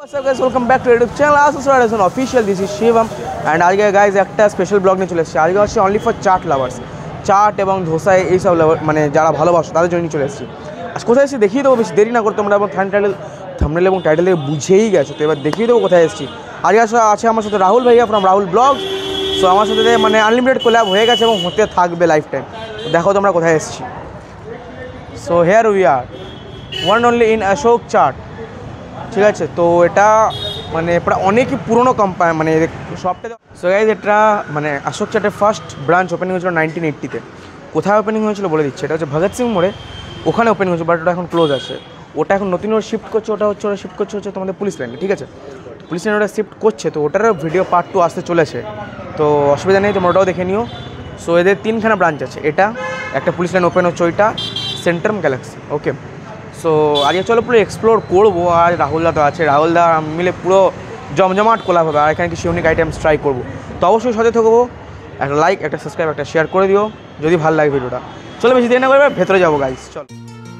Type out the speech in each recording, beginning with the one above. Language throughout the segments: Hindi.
Welcome back to YouTube channel official this is Shivam and आज के गाइज एक स्पेशल ब्लग নিয়ে চলে এসেছি। আজকে হচ্ছে only for chaat lovers, chaat এবং ধোসা এইসব লাভার মানে যারা ভালোবাসো তাদের জন্য চলে এসেছি। আজ কোথায় এসেছি দেখিয়ে দেবো, বেশি দেরি না করতে তোমরা এবং থাম্বনেল এবং টাইটেল থেকে বুঝেই গেছো। তো এবার দেখিয়ে দেবো কোথায় এসেছি। আজকে আছে আমার সাথে রাহুল ভাইয়া ফ্রম রাহুল ব্লগস। সো আমার সাথে মানে আনলিমিটেড কোল্যাব হয়ে গেছে এবং হতে থাকবে লাইফ টাইম। দেখো তোমরা কোথায় এসেছি। So here we are one only in Ashok Chaat, ঠিক আছে। তো এটা মানে প্রায় অনেকই পুরনো কোম্পানি মানে শপটা। সো গাইজ এটা মানে অশোক চাটের ফার্স্ট ব্রাঞ্চ ওপেনিং হয়েছিল 1980-তে। কোথায় ওপেনিং হয়েছিল বলে দিচ্ছে, এটা হচ্ছে ভগৎ সিং মোড়ে, ওখানে ওপেনিং হয়েছে, বাট ওটা এখন ক্লোজ আছে। ওটা এখন নতুন শিফট করছে, ওটা শিফট করছে তোমাদের পুলিশ লাইনে, ঠিক আছে। পুলিশ লাইনে ওটা শিফট করছে, তো ওটারও ভিডিও পার্ট 2 আসতে চলেছে, তো অসুবিধা নেই, তোমরা ওটাও দেখে নিও। সো এদের 3খানা ব্রাঞ্চ আছে, এটা একটা পুলিশ লাইন ওপেন হচ্ছে, ওইটা সেন্ট্রাম গ্যালাক্সি, ওকে। সো আজকে চলো পুরো এক্সপ্লোর করবো। আর রাহুলদা তো আছে, রাহুলদা মিলে পুরো জমজমাট কোলাপ হবে, আর এখানে কিছু ইউনিক আইটেমস ট্রাই করবো। তো অবশ্যই সাথে থাকবো, একটা লাইক, একটা সাবস্ক্রাইব, একটা শেয়ার করে দিও যদি ভালো লাগে ভিডিওটা। চলো বেশি দেরি না করবে, ভেতরে যাবো গাইস, চলো।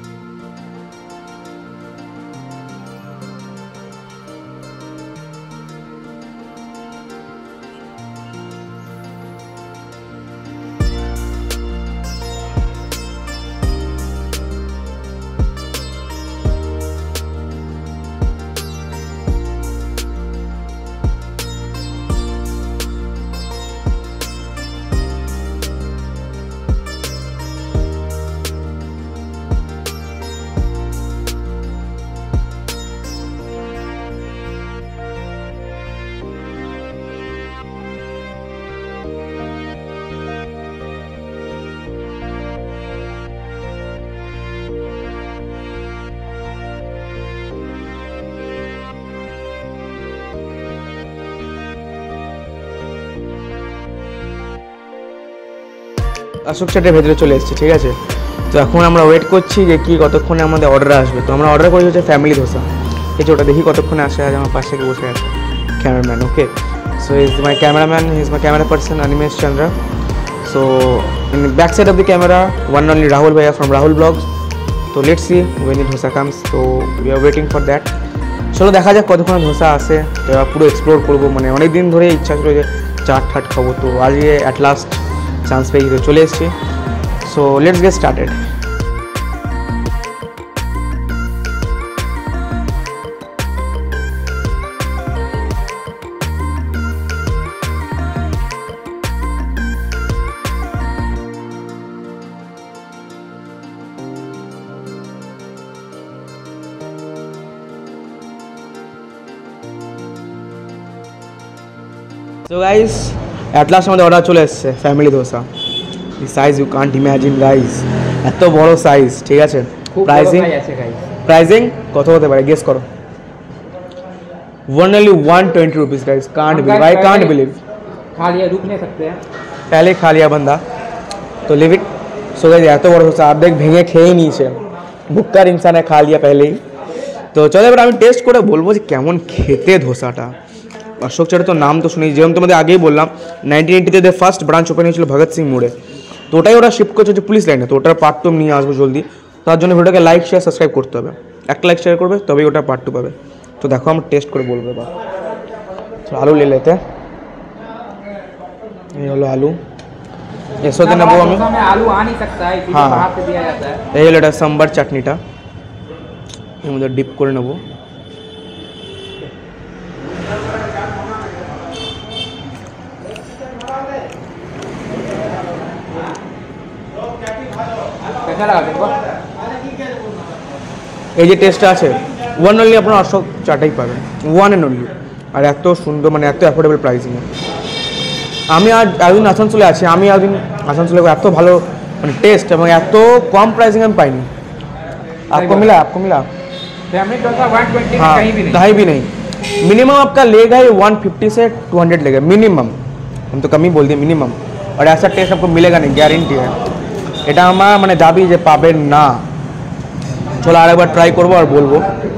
অশোক চাটের ভেতরে চলে এসেছি, ঠিক আছে। তো এখন আমরা ওয়েট করছি যে কি কতক্ষণে আমাদের অর্ডার আসবে। তো আমরা অর্ডার করেছি হচ্ছে ফ্যামিলি ধোসা, ঠিক আছে। ওটা দেখি কতক্ষণে আসে। আজ আমার পাশে বসে আছে cameraman, okay. So is my cameraman, he is my camera person Animesh Chandra. So in back side of the camera one only Rahul ভাইয়া ফ্রম রাহুল ব্লগস। তো let's see when it dosa comes. তো we are waiting for that. চলো দেখা যাক কতক্ষণে ধোসা আসে, তো পুরো এক্সপ্লোর করবো। মানে অনেক দিন ধরে ইচ্ছা ছিল যে চাট ঠাট খাবো, তো আজকে অ্যাট লাস্ট চান্স পেয়ে চলে এসেছি। So let's get started. So guys, at last আমাদের অর্ডার চলে এসেছে family dosa. The size you can't imagine guys, এত বড় সাইজ, ঠিক আছে। প্রাইসিং কত হতে পারে গেস করো। only 120 rupees guys, can't believe, I can't believe. खा लिया, रुक नहीं सकते हैं, पहले खा लिया बंदा, तो लिव इट। सो गाइस এত বড় ধোসা आप देख ভেঙে খেয়ে নিয়েছে, ভুক্কার ইনসানে খা লিয়া পहले ही। তো চলো এবার আমি টেস্ট করে বলবো যে কেমন খেতে ধোসাটা। অশোক চাটের তো নাম তো শুনি, যেরকম তোমাদের আগেই বললাম 1980-তে ফার্স্ট ব্রাঞ্চ ওপেন হয়েছিল ভগৎ সিং মোড়ে। তো ওটাই ওরা শিফট করছে হচ্ছে পুলিশ লাইনে। তো ওটার পার্ট 2 নিয়ে আসবো জলদি। তার জন্য ভিডিওটাকে লাইক শেয়ার সাবস্ক্রাইব করতে হবে, একটা লাইক শেয়ার করবে তবেই ওটা পার্ট 2 পাবে। তো দেখো আমরা টেস্ট করে বলবো এবার। তো আলু লে লেতে, এই হলো আলু, এর সাথে নেবো আমি आलू आ नहीं सकता है, इसीलिए बाहर से दिया जाता है। এই হলো এটা সাম্বার চাটনিটা, এর মধ্যে ডিপ করে নেবো। এই যে টেস্টটা আছে ওয়ান অনলি আপনারা অশোক চাটাই পাবেন, ওয়ান অ্যান্ড অনলি। আর এত সুন্দর মানে এত অ্যাফোর্ডেবল প্রাইসিংয়ে। আমি আজ একদিন আসানসোলে আছি, আমি একদিন আসানসোলে এত ভালো মানে টেস্ট এবং এত কম প্রাইসিং আমি পাইনি। आपको मिला फैमिली डोसा 120 हाँ, कहीं भी नहीं। मिनिमम आपका लेगा ही 150 से 200 लेगा मिनिमम, हम तो कम ही बोल दिए मिनिमम। और ऐसा टेस्ट आपको मिलेगा नहीं, गारंटी है। এটা আমার মানে দাবি যে পাবেন না। চলো আরেকবার ট্রাই করবো আর বলবো।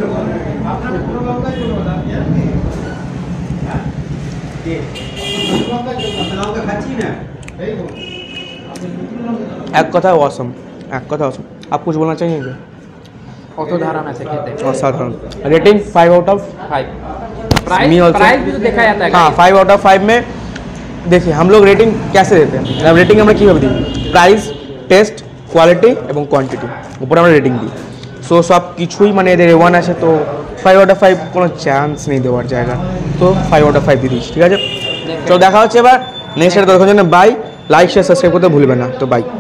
एक कथा ऑसम, एक कथा ऑसम। आप कुछ बोलना चाहिए? असाधारण ऐसे कहते हैं। असाधारण। Rating 5 out of 5। Me also. Price भी तो देखा जाता है हाँ guys। 5 आउट ऑफ 5 में देखिए हम लोग रेटिंग कैसे देते हैं, रेटिंग আমরা কীভাবে দিই, প্রাইস, টেস্ট, কোয়ালিটি এবং কোয়ান্টিটি উপরে আমরা রেটিং দিই। সো সব কিছুই মানে এদের A1 আছে, তো 5 আউট অফ 5 কোনো চান্স নেই দেওয়ার জায়গা, তো 5 আউট অফ 5 দিয়ে দিচ্ছি, ঠিক আছে। চলো দেখা হচ্ছে এবার নেক্সট এটা দেখার জন্য, বাই, লাইক শেয়ার সাবস্ক্রাইব করতে ভুলবেন না, তো বাই।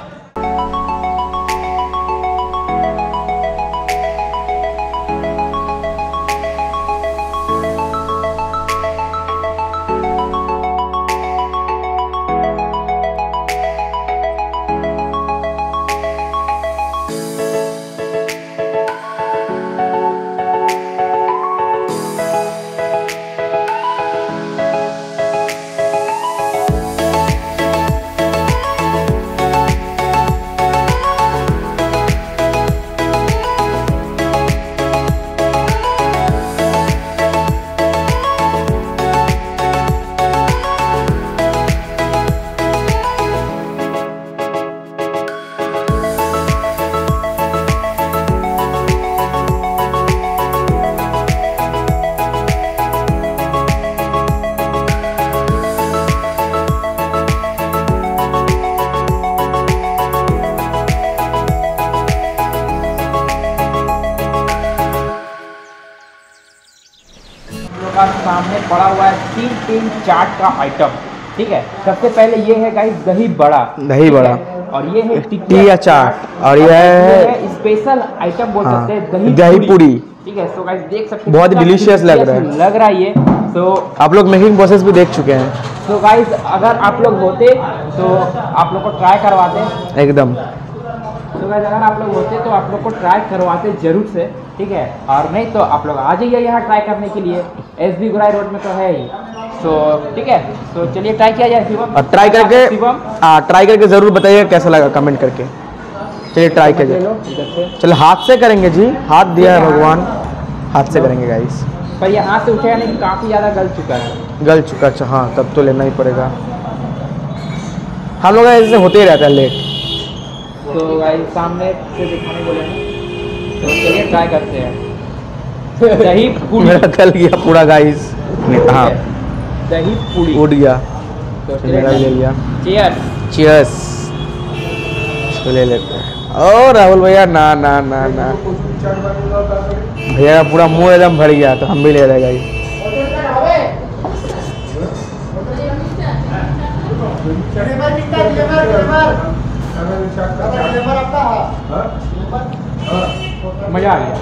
सामने पड़ा हुआ है 3 चाट का आइटम, ठीक है। सबसे पहले ये है गाइस दही बड़ा, दही ठीक बड़ा। है? और ये है टिक्की या चाट, और ये है स्पेशल आइटम बोल सकते हैं, दही पूरी, ठीक है। सो गाइस देख सकते हैं बहुत कितना डिलीशियस लग रहा है, लग रहा है ये। तो आप लोग मेकिंग प्रोसेस भी देख चुके हैं। तो गाइस अगर आप लोग होते तो आप लोग को ट्राई करवाते, एकदम। तो गाइस अगर आप लोग होते तो आप लोग को ट्राई करवाते जरूर से, ठीक है। और नहीं तो आप लोग आ जाइए यहाँ ट्राई करने के लिए, SB गुराई रोड में तो है ही। तो ठीक है, तो चलिए ट्राई किया जाए शिवम, और ट्राई करके, शिवम ट्राई करके ज़रूर बताइएगा कैसा लगा, कमेंट करके। चलिए ट्राई किया ले जाए। लो इधर से। चलो हाथ से करेंगे जी, हाथ दिया है भगवान, हाथ से करेंगे गाइस। पर ये हाथ से उठेगा नहीं, काफ़ी ज़्यादा गल चुका है। गल चुका, अच्छा हाँ, तब तो लेना ही पड़ेगा। हम लोग ऐसे होते ही रहता है लेट। तो गाइस सामने से दिखाने बोले हैं, तो चलिए ट्राई करते हैं। दही पूरी, मेरा गल गया पूरा गाइस, हाँ दही पूरी उठ गया, तो मेरा ले लिया। चीयर्स। चीयर्स, इसको ले लेते हैं। ओ राहुल भैया, ना ना ना ना, भैया का पूरा मुंह एकदम भर गया, तो हम भी ले रहे गाइस। मजा आ गया,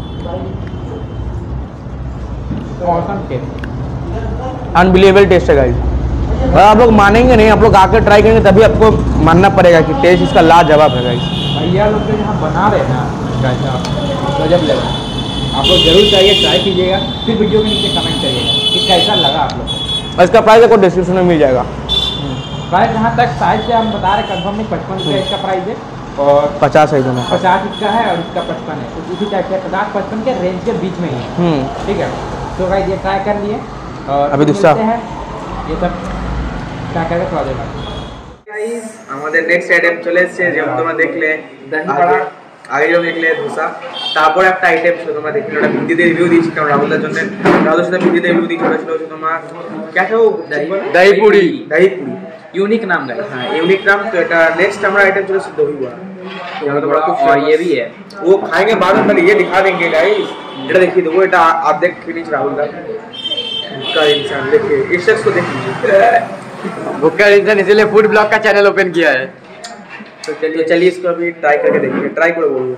ऑसम टेस्ट, अनबिलीवेबल टेस्ट है गाइस। और आप लोग मानेंगे नहीं, आप लोग आकर ट्राई करेंगे तभी आपको मानना पड़ेगा कि टेस्ट इसका लाजवाब है गाइस। भैया लोग जो यहाँ बना रहे हैं ना, कैसा गजब लगा। आप लोग जरूर चाहिए, ट्राई कीजिएगा, फिर वीडियो के नीचे कमेंट करिएगा कि कैसा लगा आप लोग को। और इसका प्राइस आपको डिस्क्रिप्शन में मिल जाएगा। प्राइस जहाँ तक साइज से हम बता रहे कंफर्म नहीं, 55 रुपये इसका प्राइस है, और 50 है दोनों। 50 इसका है और इसका 55 है, तो इसी टाइप से 50-55 के रेंज के बीच में ही है, ठीक है। तो गाइस ये ट्राई कर लिए, और अभी दूसरा है ये सब ट्राई करके थोड़ा देगा। আমাদের নেক্সট আইটেম চলে এসেছে, যেমন তোমরা দেখলে দহি বড়া, আগে যেমন দেখলে ধোসা, তারপর একটা আইটেম ছিল তোমরা দেখলে, ওটা হিন্দিতে রিভিউ দিয়েছি, কারণ রাহুলদার জন্য, রাহুলের সাথে হিন্দিতে রিভিউ দিয়েছি, ওটা ছিল হচ্ছে তোমার क्या था वो, दही पूरी, दही पूरी, यूनिक नाम गाइस। हाँ यूनिक नाम। तो এটা नेक्स्ट हमारा आइटम चलो दही बड़ा, यहाँ तो बड़ा कुछ, और ये भी है, वो खाएंगे बाद में, पहले ये दिखा देंगे गाइस। এটা দেখিয়ে দেবো, এটা অর্ধেক ফিনিশ রাহুল দা का इंसान, देखिए इस शख्स को देख लीजिए, भुक्का इंसान इसीलिए फूड ब्लॉग का चैनल ओपन किया है। तो चलिए इसको अभी ट्राई करके देखिए, ट्राई करो बोलिए।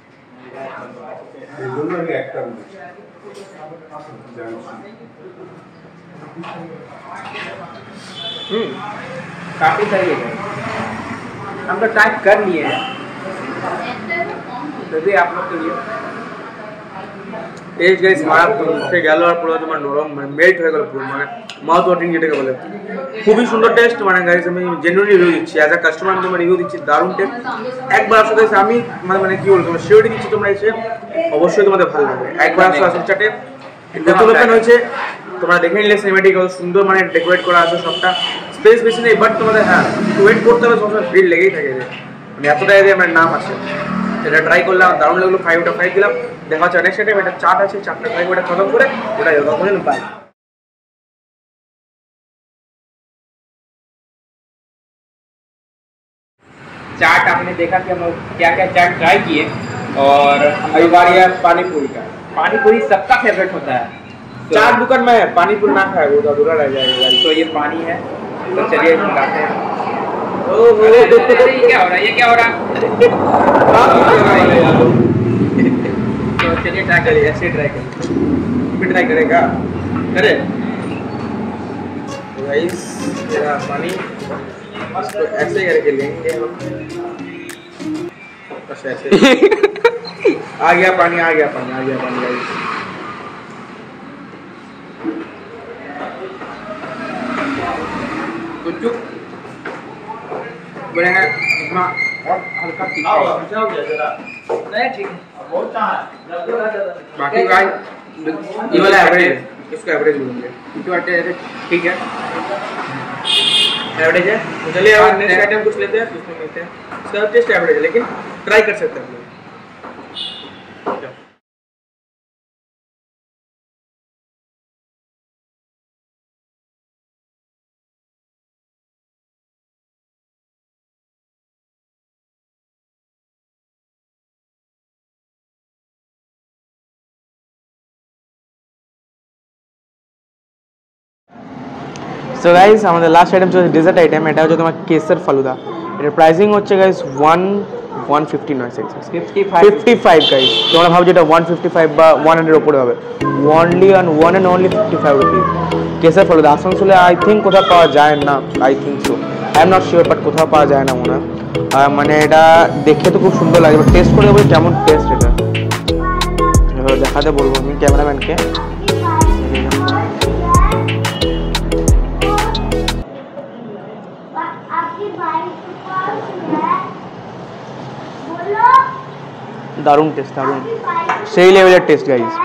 काफ़ी सही है, हम तो ट्राई कर लिए हैं, तो भी आप लोग के लिए টেস্ট গাইস মারাত্মক, মুখে গেল আর পুরো তোমার নরম, মানে মেল্ট হয়ে গেল পুরো, মানে মাউথ ওয়াটারিং যেটাকে বলে, খুবই সুন্দর টেস্ট। মানে গাইস আমি জেনুইনলি রিভিউ দিচ্ছি, অ্যাজ আ কাস্টমার তোমার রিভিউ দিচ্ছি, দারুণ টেস্ট। একবার আসো গাইস, আমি মানে কি বলবো, তোমার শিওরিটি দিচ্ছি, তোমরা এসে অবশ্যই তোমাদের ভালো লাগবে। একবার আসো আসল চাটে, নতুন ওপেন হয়েছে, তোমরা দেখে নিলে সিনেমেটিক কত সুন্দর মানে ডেকোরেট করা আছে, সবটা স্পেস বেশি নেই, বাট তোমাদের হ্যাঁ ওয়েট করতে হবে, সবসময় ভিড় লেগেই থাকে, মানে এতটাই আমার নাম আছে। এটা ট্রাই করলাম, দারুণ লাগলো, 5 আউট অফ 5 দিলাম। দেখা হচ্ছে নেক্সট টাইম। এটা চাট আছে, চাটটা ট্রাই করে খতম করে ওটাই বাই। चाट आपने देखा कि हम लोग क्या क्या चाट ट्राई किए, और अभी बारी है पानी पूरी का। पानी पूरी सबका फेवरेट होता है। चार दुकान में है, पानी पूरी ना खाए वो तो अधूरा रह जाएगा। तो ये पानी है, तो चलिए मंगाते हैं। ओहो अरे ये क्या हो रहा है, ये क्या हो रहा है? तो चलिए ट्राई करिए, ऐसे ट्राई करिए। भी ट्राई करेगा, करे गाइस। मेरा पानी इसको ऐसे करके लेंगे हम, बस ऐसे। आ गया पानी, आ गया पानी, आ गया पानी गाइस। कुछ बोले हैं इतना और हल्का तीखा है। नहीं ठीक है, बाकी गाइस ये वाला एवरेज, इसको एवरेज बोलेंगे। ठीक है, एवरेज है। तो चलिए अब नेक्स्ट आइटम कुछ लेते हैं, उसमें मिलते हैं। इसका टेस्ट एवरेज है लेकिन ट्राई कर सकते हैं आप लोग। সো গাইস আমাদের লাস্ট আইটেম হচ্ছে ডেজার্ট আইটেম। এটা হচ্ছে তোমার কেসর ফালুদা। এটার প্রাইসিং হচ্ছে গাইস 150 নয় 55 গাইস। তোমরা ভাবছো এটা 155 বা 100 এর উপরে হবে, only on 1 and only 55 rupees. Kesar falooda আসানসোলে আই থিঙ্ক কোথাও পাওয়া যায় না, I think so, I am not sure, but কোথাও পাওয়া যায় না মনে হয়। মানে এটা দেখে তো খুব সুন্দর লাগে, বাট টেস্ট করে বলি কেমন টেস্ট এটা দেখাতে বলবো আমি ক্যামেরাম্যানকে। দারুণ টেস্ট, দারুণ, সেই লেভেলের টেস্ট গাইস।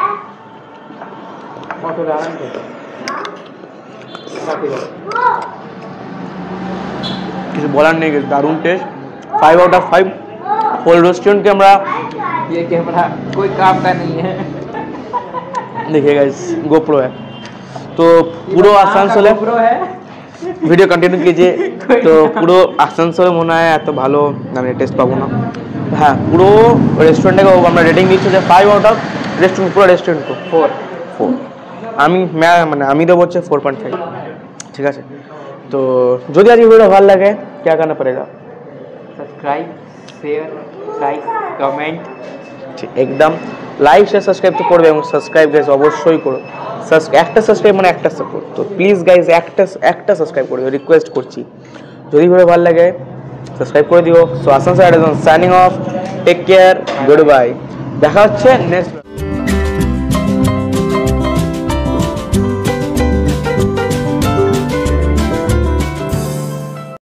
কিছু বলার নেই, দারুণ taste, 5 out of 5। Whole restaurant के हमरा ये कैमरा कोई काम का नहीं है। देखिए गाइस गोप्रो है, तो पूरा आसानसोले GoPro है। ভিডিও কন্টিনিউ कीजिए। তো পুরো আসানসোলে মনে হয় এত ভালো আমি টেস্ট পাবো না। হ্যাঁ পুরো রেস্টুরেন্টে আমরা রেটিং দিচ্ছি যে 5 आउट ऑफ রেস্টুরেন্ট, পুরো রেস্টুরেন্ট को 4। আমি মানে আমি দেবো হচ্ছে 4.5। ঠিক আছে, তো যদি আজ ভিডিও ভালো লাগে क्या करना पड़ेगा? Subscribe, share, like, comment. ঠিক একদম লাইক শেয়ার সাবস্ক্রাইব তো করবে, এবং সাবস্ক্রাইব গাইস অবশ্যই করো। একটা সাবস্ক্রাইব মানে একটা সাপোর্ট, তো প্লিজ গাইস একটা সাবস্ক্রাইব করে দিও, রিকোয়েস্ট করছি। যদি ভিডিও ভালো লাগে সাবস্ক্রাইব করে দিও। So Asansol signing off, take care, good bye. দেখা হচ্ছে নেক্সট